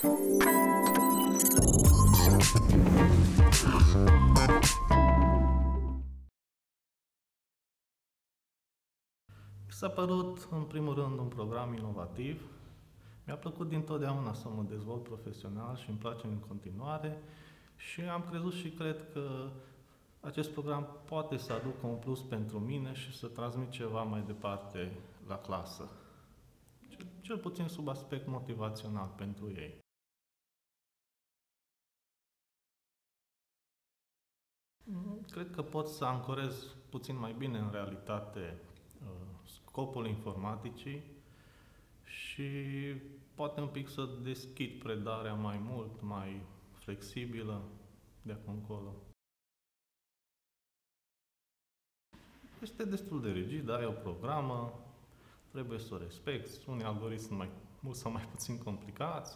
Mi s-a părut, în primul rând, un program inovativ. Mi-a plăcut dintotdeauna să mă dezvolt profesional și îmi place în continuare și am crezut și cred că acest program poate să aducă un plus pentru mine și să transmit ceva mai departe la clasă. Cel puțin sub aspect motivațional pentru ei. Cred că pot să ancorez puțin mai bine în realitate scopul informaticii și poate un pic să deschid predarea mai mult, mai flexibilă de acum încolo. Este destul de rigid, ai o programă, trebuie să o respecti. Unii algoritmi sunt mai mult sau mai puțin complicați,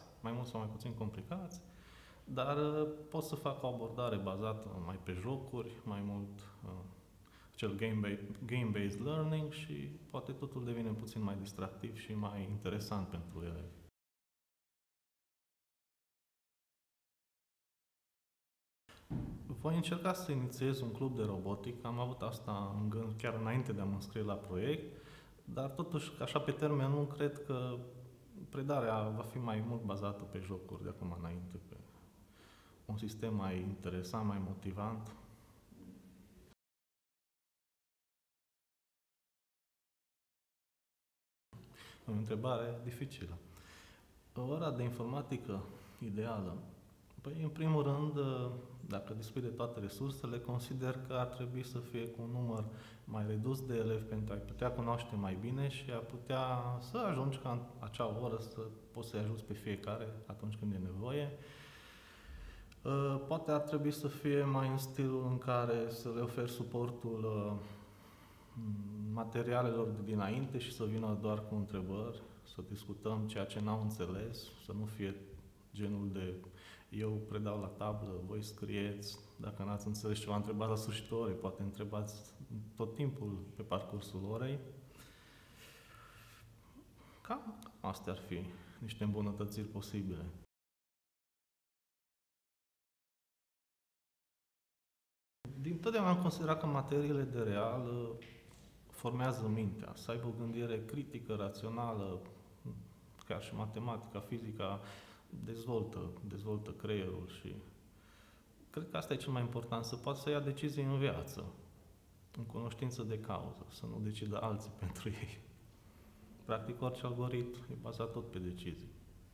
dar pot să fac o abordare bazată mai pe jocuri, mai mult acel game-based learning și poate totul devine puțin mai distractiv și mai interesant pentru elevi. Voi încerca să inițiez un club de robotică, am avut asta în gând chiar înainte de a mă înscrie la proiect, dar totuși, așa pe termen lung, cred că predarea va fi mai mult bazată pe jocuri de acum înainte, pe un sistem mai interesant, mai motivant. O întrebare dificilă. O ora de informatică ideală? Păi, în primul rând, dacă dispui de toate resursele, consider că ar trebui să fie cu un număr mai redus de elevi pentru a-i putea cunoaște mai bine și a putea să ajungi ca în acea oră să poți să-i ajuți pe fiecare atunci când e nevoie. Poate ar trebui să fie mai în stilul în care să le oferi suportul materialelor de dinainte și să vină doar cu întrebări, să discutăm ceea ce n-au înțeles, să nu fie genul de eu predau la tablă, voi scrieți, dacă n-ați înțeles ceva, întrebați la sfârșitul orei, poate întrebați tot timpul pe parcursul orei. Cam astea ar fi niște îmbunătățiri posibile. Dintotdeauna am considerat că materiile de real formează mintea, să aibă o gândire critică, rațională, chiar și matematica, fizica, dezvoltă creierul și cred că asta e cel mai important, să poată să ia decizii în viață, în cunoștință de cauză, să nu decidă alții pentru ei. Practic, orice algoritm e bazat tot pe decizii.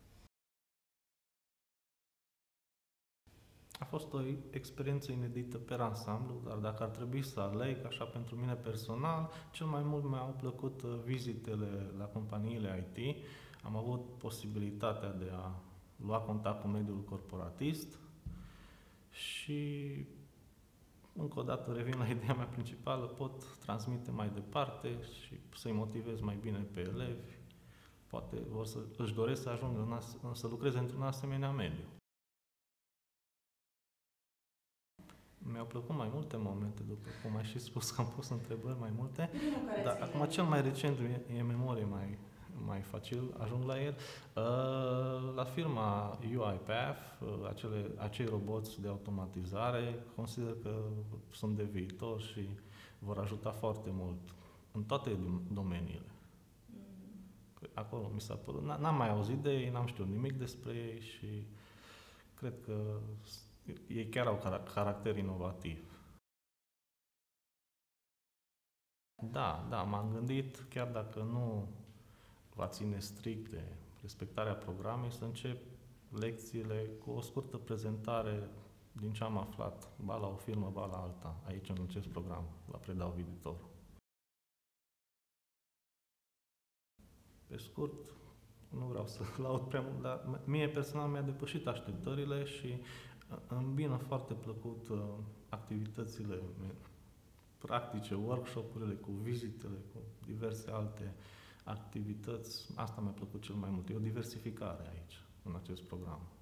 A fost o experiență inedită pe ansamblu, dar dacă ar trebui să aleg, așa pentru mine personal, cel mai mult mi-au plăcut vizitele la companiile IT. Am avut posibilitatea de a lua contact cu mediul corporatist și, încă o dată, revin la ideea mea principală, pot transmite mai departe și să-i motivez mai bine pe elevi. Poate își doresc să ajungă să lucreze într-un asemenea mediu. Mi-au plăcut mai multe momente, după cum ai și spus că am pus întrebări mai multe, dar acum cel mai recent e memorie mai facil, ajung la el. La firma UiPath, acei roboți de automatizare, consider că sunt de viitor și vor ajuta foarte mult în toate domeniile. Acolo mi s-a părut, n-am mai auzit de ei, n-am știut nimic despre ei și cred că ei chiar au caracter inovativ. Da, m-am gândit, chiar dacă nu va ține strict de respectarea programei, să încep lecțiile cu o scurtă prezentare din ce am aflat, ba la o firmă, ba la alta, aici în acest program, la Predau Viitor. Pe scurt, nu vreau să laud prea mult, dar mie personal mi-a depășit așteptările și îmbină foarte plăcut activitățile practice, workshop-urile cu vizitele, cu diverse alte activități. Asta mi-a plăcut cel mai mult. E o diversificare aici, în acest program.